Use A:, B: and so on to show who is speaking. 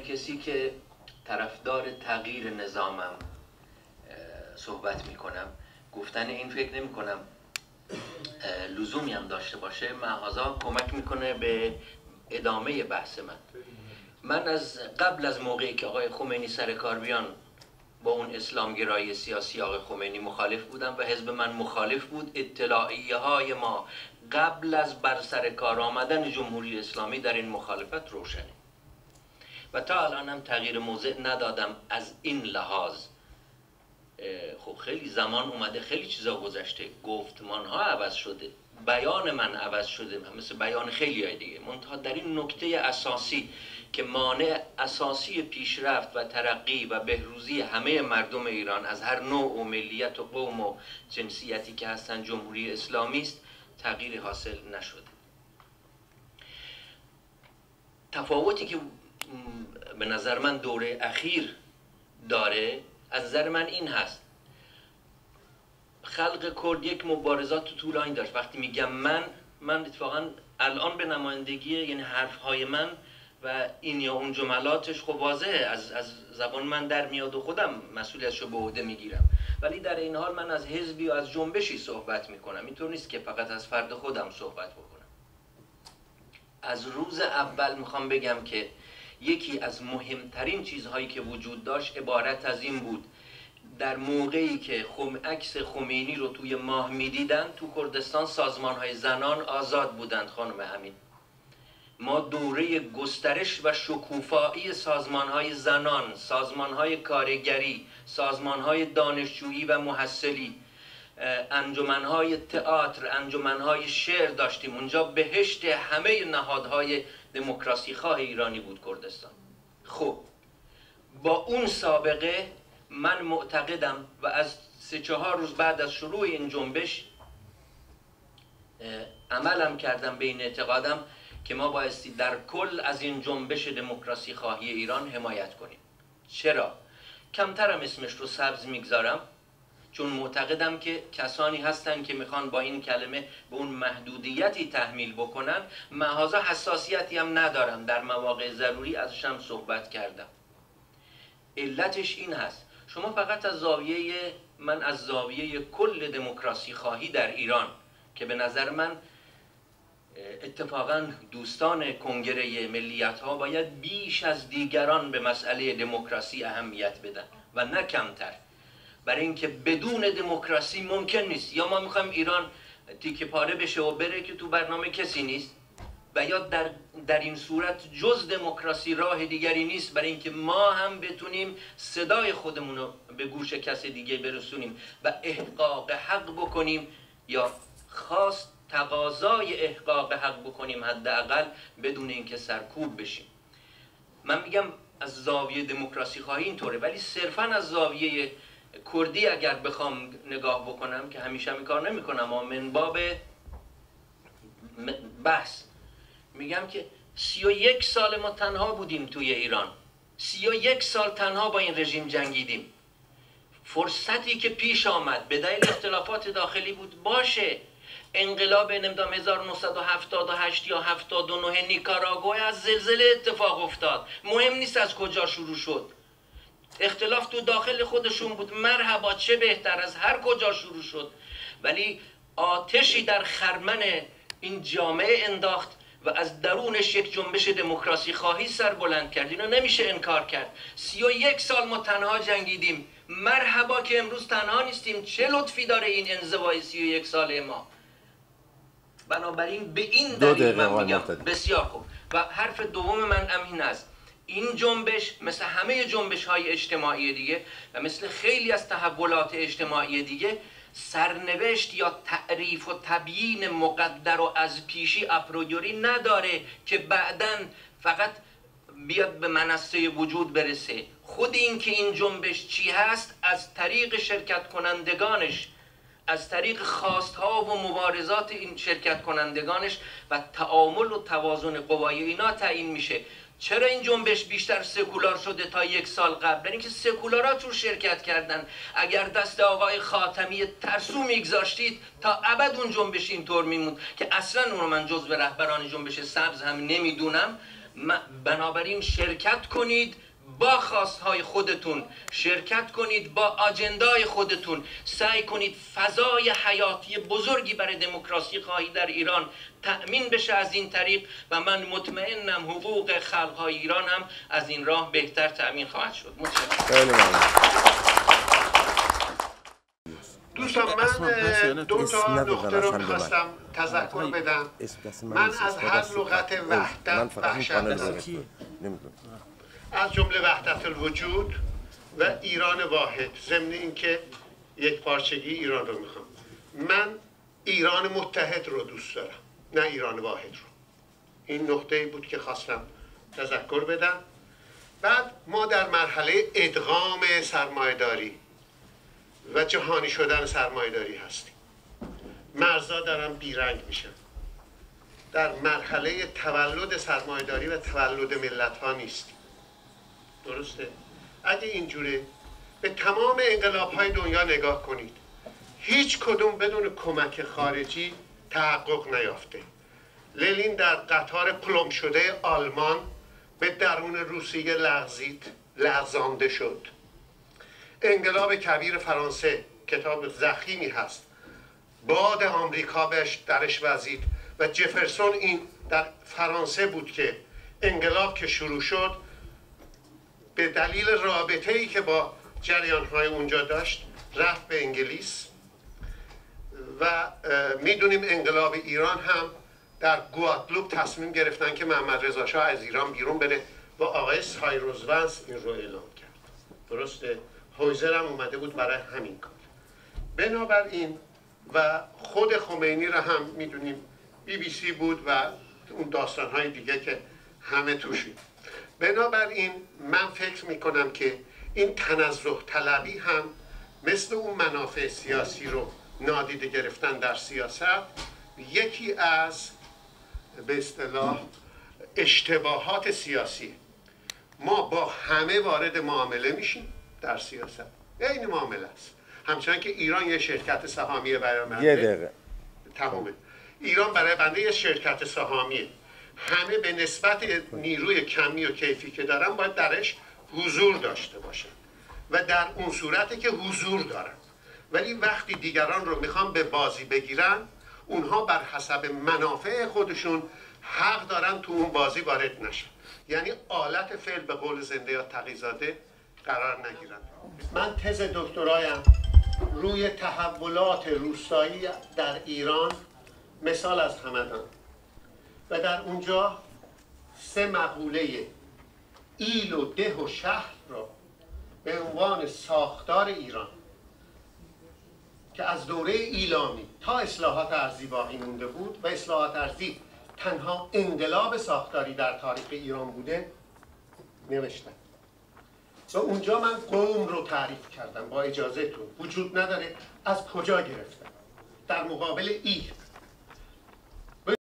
A: کسی که طرفدار تغییر نظامم صحبت میکنم، گفتن این فکر نمی کنم لزومی هم داشته باشه، معاذا کمک میکنه به ادامه بحث من از قبل از موقعی که آقای خمینی سر کار بیان با اون اسلامگرایی سیاسی آقای خمینی مخالف بودم و حزب من مخالف بود. اطلاعیه های ما قبل از بر سر کار آمدن جمهوری اسلامی در این مخالفت روشنه و تا الان هم تغییر موضع ندادم. از این لحاظ خب خیلی زمان اومده، خیلی چیزا گذشته، گفتمان ها عوض شده، بیان من عوض شده مثل بیان خیلی های دیگه، منتها در این نکته اساسی که مانع اساسی پیشرفت و ترقی و بهروزی همه مردم ایران از هر نوع و ملیت و قوم و جنسیتی که هستن جمهوری اسلامی است، تغییری حاصل نشده. تفاوتی که به نظر من دوره اخیر داره از نظر من این هست: خلق کرد یک مبارزات طولانی داشت. وقتی میگم من اتفاقا الان به نمایندگی، یعنی حرفهای من و این یا اون جملاتش خب واضحه، از زبان من در میاد و خودم مسئولیتشو به عهده میگیرم، ولی در این حال من از حزبی و از جنبشی صحبت میکنم. اینطور نیست که فقط از فرد خودم صحبت بکنم. از روز اول میخوام بگم که یکی از مهمترین چیزهایی که وجود داشت عبارت از این بود: در موقعی که عکس خمینی رو توی ماه میدیدن، تو کردستان سازمان‌های زنان آزاد بودند. خانم امین، ما دوره گسترش و شکوفایی سازمان‌های زنان، سازمان‌های کارگری، سازمان‌های دانشجویی و محصلی، انجمن‌های تئاتر، انجمن‌های شعر داشتیم. اونجا بهشت همه نهادهای دموکراسی خواه ایرانی بود کردستان. خب با اون سابقه من معتقدم و از 3-4 روز بعد از شروع این جنبش عملم کردم به این اعتقادم که ما بایستی در کل از این جنبش دموکراسی خواهی ایران حمایت کنیم. چرا؟ کمترم اسمش رو سبز میگذارم، چون معتقدم که کسانی هستن که میخوان با این کلمه به اون محدودیتی تحمیل بکنن. محاذا حساسیتی هم ندارم، در مواقع ضروری ازشم صحبت کردم. علتش این هست: شما فقط از زاویه من، از زاویه کل دموکراسی خواهی در ایران که به نظر من اتفاقا دوستان کنگره ملیت ها باید بیش از دیگران به مسئله دموکراسی اهمیت بدن و نه کمتر، برای اینکه بدون دموکراسی ممکن نیست. یا ما میخوایم ایران تیکه پاره بشه و بره که تو برنامه کسی نیست، و یا در این صورت جز دموکراسی راه دیگری نیست برای اینکه ما هم بتونیم صدای خودمون رو به گوش کس دیگه برسونیم و احقاق حق بکنیم، یا خواست تقاضای احقاق حق بکنیم، حداقل بدون اینکه سرکوب بشیم. من میگم از زاویه دموکراسی خواهی اینطوره، ولی صرفا از زاویه کردی اگر بخوام نگاه بکنم، که همیشه این کار نمی‌کنم، اما من باب بحث میگم که 31 سال ما تنها بودیم توی ایران، 31 سال تنها با این رژیم جنگیدیم. فرصتی که پیش آمد به دلیل اختلافات داخلی بود، باشه. انقلاب نمیدونم 1978 یا 79 نیکاراگوئه از زلزله اتفاق افتاد، مهم نیست از کجا شروع شد، اختلاف تو داخل خودشون بود، مرحبا، چه بهتر، از هر کجا شروع شد، ولی آتشی در خرمن این جامعه انداخت و از درونش یک جنبش دموکراسی خواهی سر بلند کرد. اینو نمیشه انکار کرد. 31 سال ما تنها جنگیدیم، مرحبا که امروز تنها نیستیم. چه لطفی داره این انزوای 31 ساله ما؟ بنابراین به این دلیل من میگم بسیار خوب. و حرف دوم من امین است: این جنبش مثل همه جنبش های اجتماعی دیگه و مثل خیلی از تحولات اجتماعی دیگه سرنوشت یا تعریف و تبیین مقدر و از پیشی اپریوری نداره که بعداً فقط بیاد به منصه وجود برسه. خود این که این جنبش چی هست از طریق شرکت کنندگانش، از طریق خواستها و مبارزات این شرکت کنندگانش و تعامل و توازن قوای اینا تعیین میشه. چرا این جنبش بیشتر سکولار شده تا 1 سال قبل؟ برای اینکه سکولارها توش شرکت کردن. اگر دست آقای خاتمی ترسو میگذاشتید تا ابد اون جنبش اینطور میموند که اصلا اونو من جزو رهبران جنبش سبز هم نمیدونم. بنابراین شرکت کنید با خواستهای خودتون، شرکت کنید با آجندای خودتون، سعی کنید فضای حیاتی بزرگی برای دموکراسی خواهی در ایران تأمین بشه از این طریق و من مطمئنم حقوق خلقهای ایران هم از این راه بهتر تأمین خواهد شد. متشکرم.
B: دوستان من دو تا نقطه رو می‌خواستم تذکر بدم. من از هر لغت وحدت وحشت دارم، از جمله وحدت الوجود و ایران واحد، ضمن اینکه یک پارچگی ایران رو میخوام. من ایران متحد رو دوست دارم، نه ایران واحد رو. این نقطه‌ای بود که خواستم تذکر بدم. بعد ما در مرحله ادغام سرمایه‌داری و جهانی شدن سرمایه‌داری هستیم. مرزا دارن بیرنگ میشن. در مرحله تولد سرمایه‌داری و تولد ملت‌ها نیستیم. درسته؟ اگه اینجوره به تمام انقلاب‌های دنیا نگاه کنید، هیچ کدوم بدون کمک خارجی تحقق نیافته. لنین در قطار پلم شده آلمان به درون روسیه لغزانده شد. انقلاب کبیر فرانسه، کتاب ضخیمی هست، باد آمریکا بهش درش وزید و جفرسون این در فرانسه بود که انقلاب که شروع شد به دلیل رابطه‌ای که با جریان‌های اونجا داشت رفت به انگلیس و میدونیم انقلاب ایران هم در گوادلوپ تصمیم گرفتن که محمد رضا شاه از ایران بیرون بره و آقای سایروس ونس این رو اعلام کرد. درسته؟ هویزر هم اومده بود برای همین کار. بنابراین و خود خمینی را هم میدونیم BBC بود و اون داستان‌های دیگه که همه توشی. بنابراین من فکر میکنم که این تنزه طلبی هم مثل اون منافع سیاسی رو نادیده گرفتن در سیاست یکی از به اصطلاح اشتباهات سیاسی. ما با همه وارد معامله میشیم در سیاست، این معامله است. همچنان که ایران یه شرکت سهامیه برای بنده،
C: یه دقیقه
B: تمامه. ایران برای بنده یه شرکت سهامیه، همه به نسبت نیروی کمی و کیفی که دارن باید درش حضور داشته باشن و در اون صورتی که حضور دارن، ولی وقتی دیگران رو میخوان به بازی بگیرن اونها بر حسب منافع خودشون حق دارن تو اون بازی وارد نشن، یعنی آلت فعل به قول زنده یا تقی‌زاده قرار نگیرن. من تز دکترایم روی تحولات روستایی در ایران مثال از همدان و در اونجا 3 مقوله ایل و ده و شهر را به عنوان ساختار ایران که از دوره ایلامی تا اصلاحات ارضی باقی مونده بود و اصلاحات ارضی تنها انقلاب ساختاری در تاریخ ایران بوده نوشتم و اونجا من قوم رو تعریف کردم با اجازهتون. وجود نداره از کجا گرفتم در مقابل ای